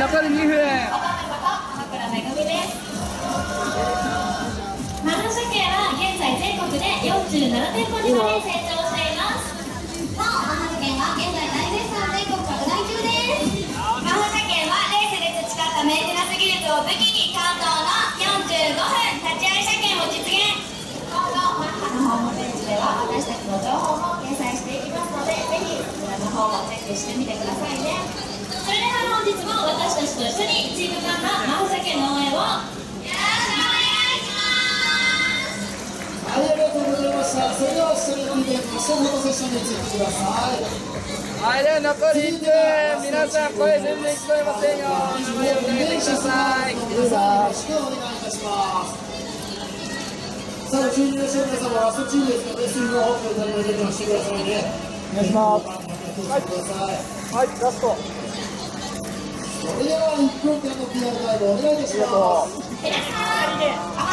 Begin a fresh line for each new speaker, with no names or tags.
残り2分。
マハシャケは現在全国で47店舗にまで成長しています。なお、マハシャケは現在大絶賛全国拡大中です。マハシャケはレースで培ったメンテナンス技術を武器に関東の45分立ち会い車検を実現。今後マッハのホームページでは私たちの情報も掲載していきますので、ぜひそちらの方もチェックしてみてくださいね。それでは本日も私たちと一緒にチームカンナマハシャケの応援を
はい、ありがとうございました。それでは一緒に見ていきましょう。フォトセッションに移ってください。
はい、では残り1分。皆さん声全然聞こえませんよ。声を上げてください。
皆さんよろしくお願いいたします。さあ、注入の皆様はラストチームですので、水分をホップに出てしてくださいね。
お願いします。
はい、
ラスト。
それでは1分間の PR タイムお願いいたします。
皆さん